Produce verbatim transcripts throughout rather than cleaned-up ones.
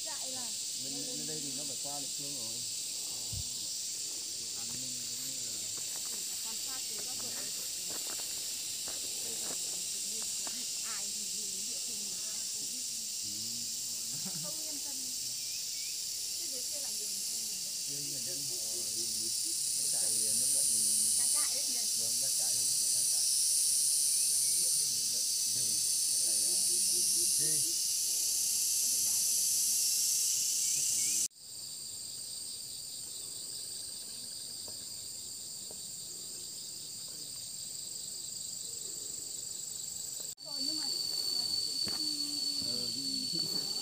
Chạy là bên, bên đây thì nó phải qua địa phương rồi. An ninh cũng như là quan sát từ góc độ bây giờ tự nhiên có một ai thì đi đến địa phương mình có Covid không yên tâm. Thế dưới kia là nhiều người dân mình đấy. Dưới người dân họ chạy nuôi lợn Trang trại đấy nhỉ? vâng, trang trại luôn, trang trại nuôi lợn rừng với lại là dê. Rồi nhưng mà Ờ, đi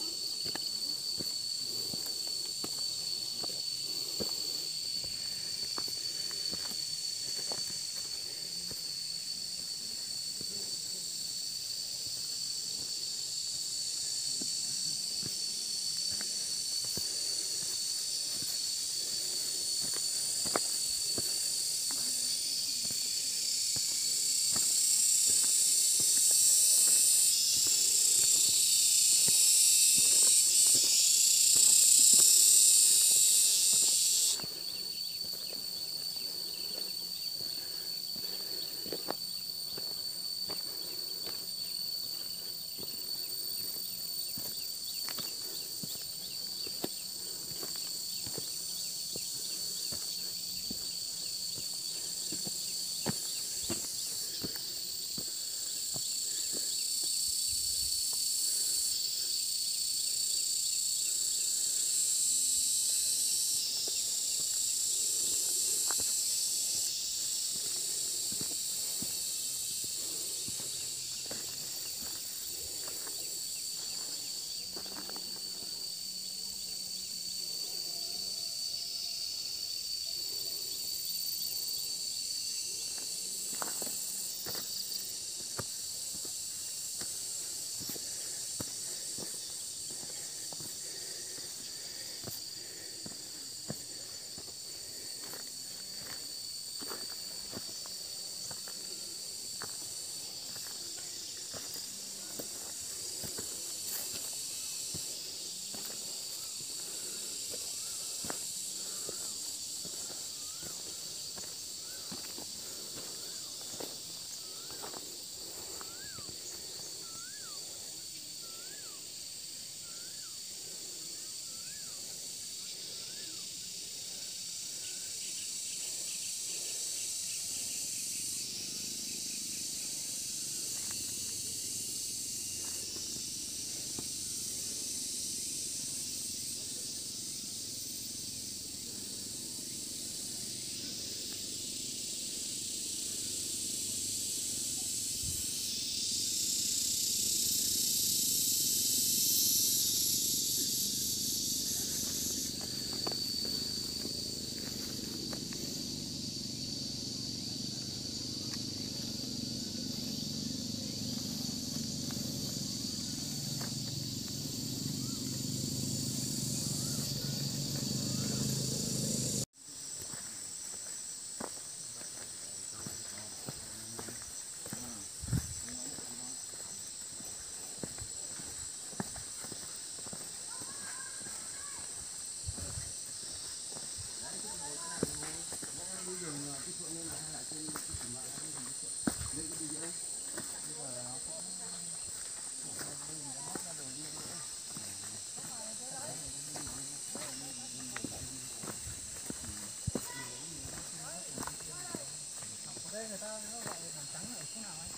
đây người ta nó gọi là thảm trắng ở chỗ nào anh?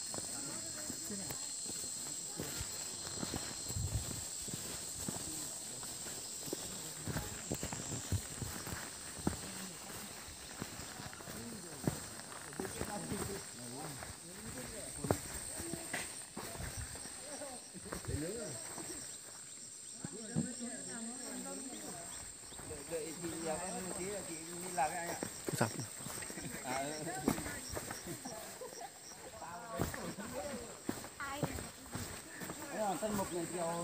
Trên này. đợi chị vào cái một tí là chị đi làm với anh ạ. Dập. À, đấy là tân mục này chiều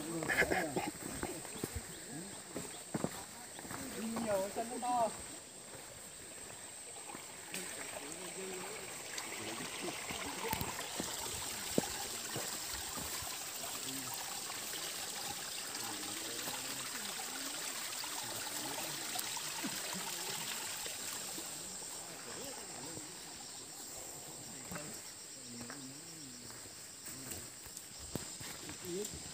đi nhiều chân nó to.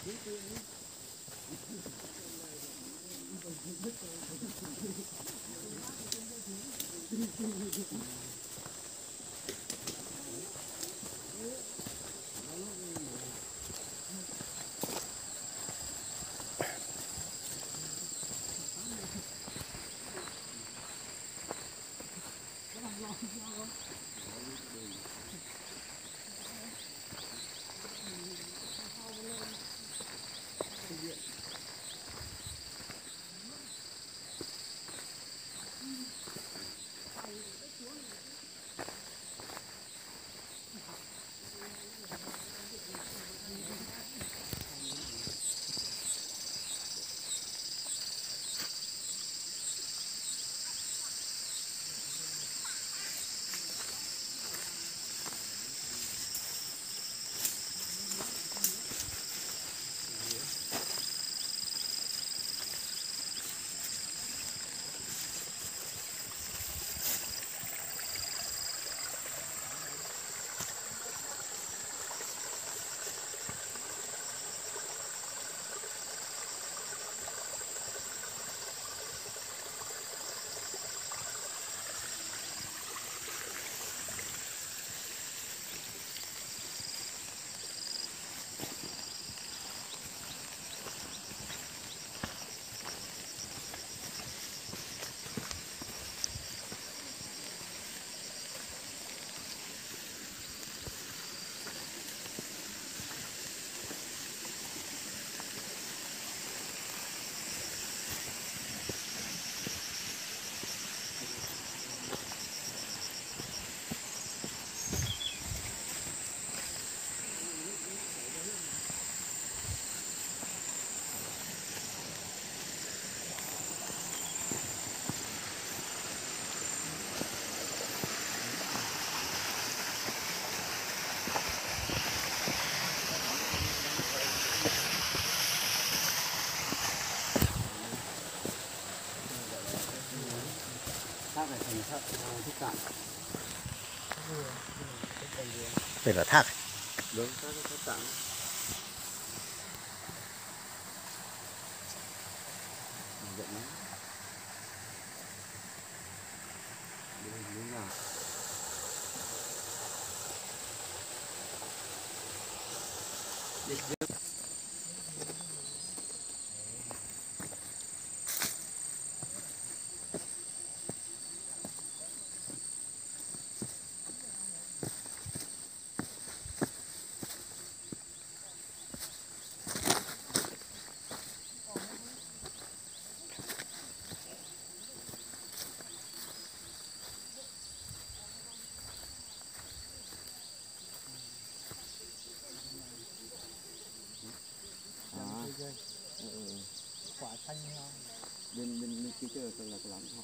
Thác này thành thác Thích Cạn. Đây là thác. Đúng, thác Thích Cạn. Rộng lắm. Đây là núi nào? Quả xanh bên bên bên kia là là cái lắm họ.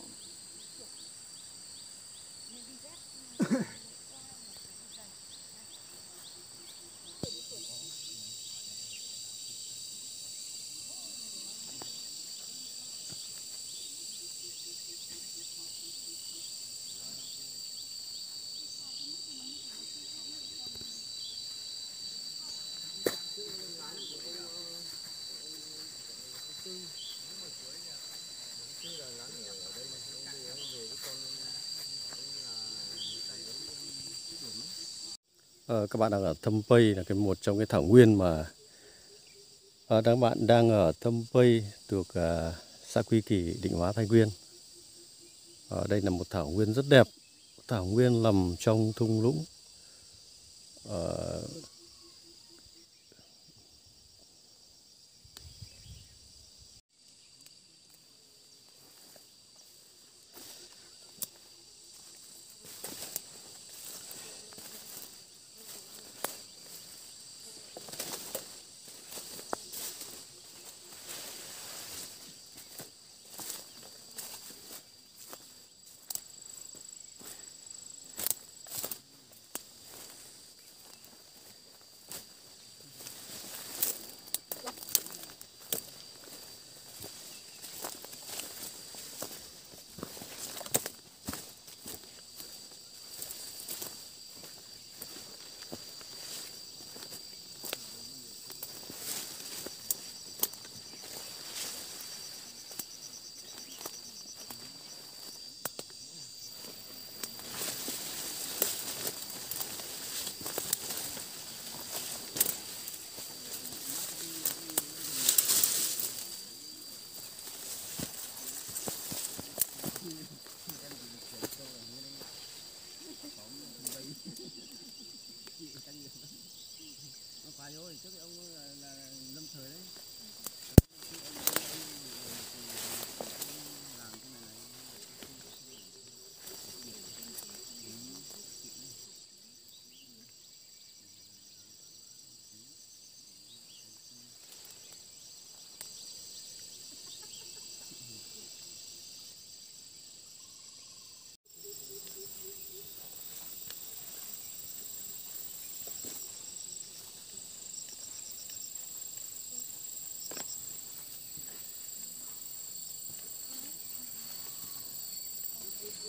Ờ, các bạn đang ở Thâm Pây, là cái một trong cái thảo nguyên mà à, các bạn đang ở Thâm Pây thuộc à, xã Quy Kỳ, Định Hóa, Thái Nguyên. Ở đây là một thảo nguyên rất đẹp, thảo nguyên nằm trong thung lũng. Ờ,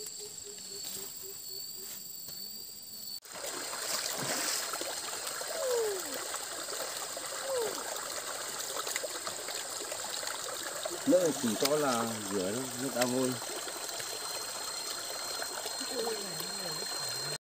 Nước này chỉ có là rửa thôi, nước ao vôi.